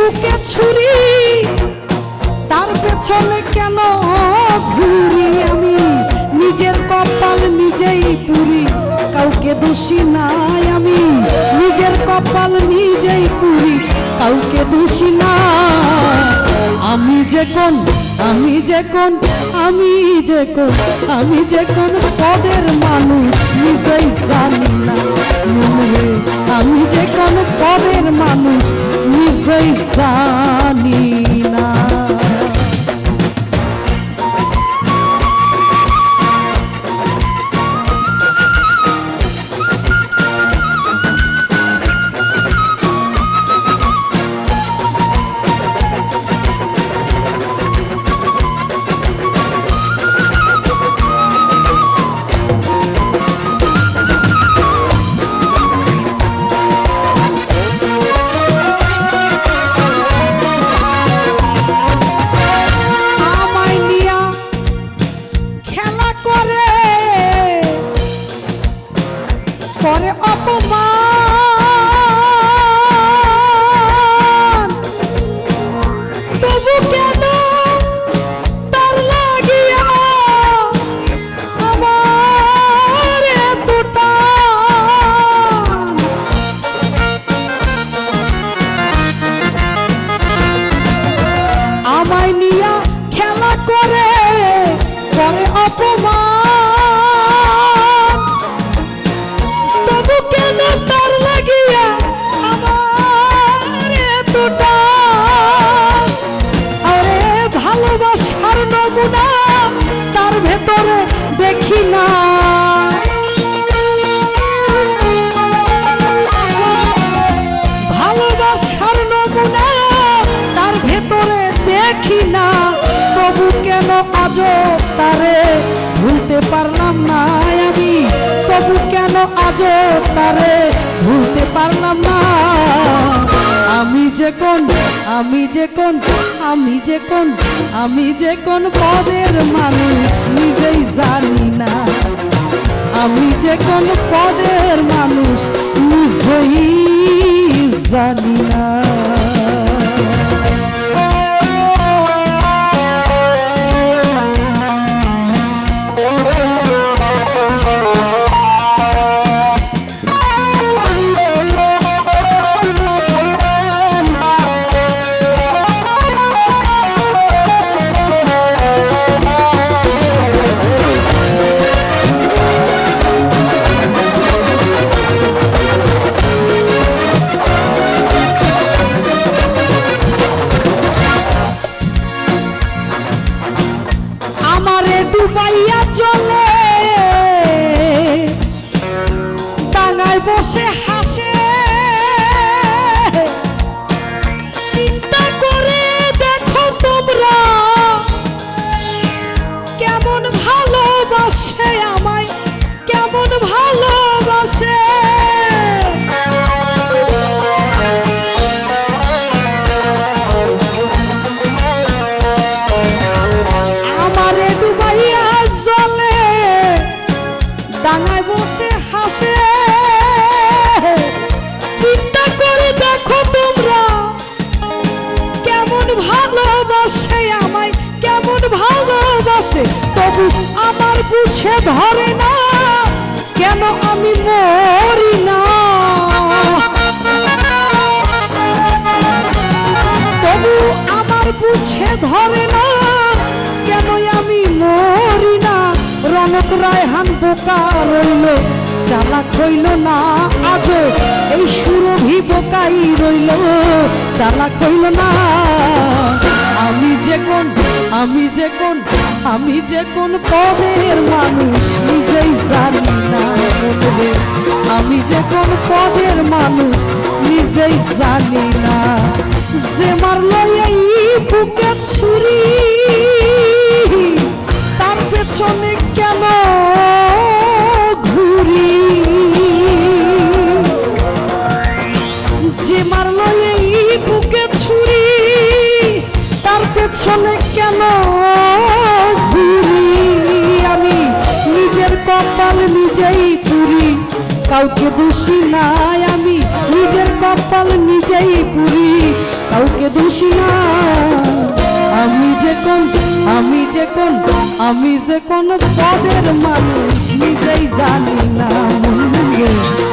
বুকে ছুরি তার পেছনে কেন ঘুরি আমি নিজের কপাল নিজেই পুরি কাউকে দোষী নাই আমি নিজের কপাল নিজেই পুরি কাউকে দোষী না আমি যে কোন পদের মানুষ নিজেই জানি না আমি যে কোন পদের মানুষ নিজেই জানি না করে অপমান তবু কেন তার লাগিয়া আমার এতটা আমায় নিয়া খেলা করে অপমান তার লাগিয়া আমার এতটা আরে ভালোবাসার নমুনা তার ভেতরে দেখি না ভালোবাসার নমুনা তার ভেতরে দেখি না তবু কেন আজও তারে ভুলতে পারলাম না আমি তবু কেন আজও তারে ভুলতে পারলাম না আমি যে কোন পদের মানুষ নিজেই জানি না আমি যে কোন পদের মানুষ নিজেই জানি না ডুবাইয়া চলে ডাঙায় বসে হাসে চিন্তা করে দেখো তোমরা কেমন ভালোবাসে আমায় কেমন ভালোবাসে ডাঙায় বসে হাসে চিন্তা করে দেখো তোমরা কেমন ভালোবাসে আমায় কেমন ভালোবাসে তবু আমার বুঝে ধরে না কেন আমি মরি না তবু আমার বুঝে ধরে না কেন আমি মরি না রনক রায়হান বোকা রইল চালাক হইল না আজও এই সুরভি বোকাই রইল চালাক হইল না আমি যে কোন পদের মানুষ নিজেই জানি না আমি যে কোন পদের মানুষ নিজেই জানি না যে মারলো এই বুকে ছুরি তার পেছনে কেন ঘুরি যে মারলো এই বুকে ছুরি তার পেছনে কেন ঘুরি আমি নিজের কপাল নিজেই পুরি কাউকে দোষী নাই আমি নিজের কপাল নিজেই পুরি কাউকে দোষী না। আমি যে কোন পদের মানুষ নিজেই জানি না।